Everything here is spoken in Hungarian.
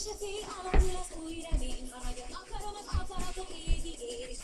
Sose fél, alakul az új remény, ha nagyon akarom, az akaratom égi ér, és